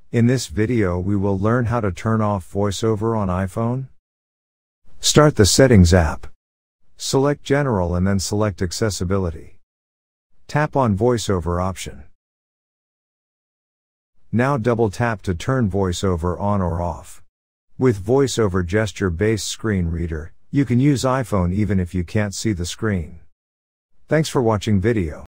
In this video we will learn how to turn off voiceover on iPhone. Start the Settings app. Select General and then select Accessibility. Tap on VoiceOver option. Now double tap to turn VoiceOver on or off. With VoiceOver gesture-based screen reader, you can use iPhone even if you can't see the screen. Thanks for watching video.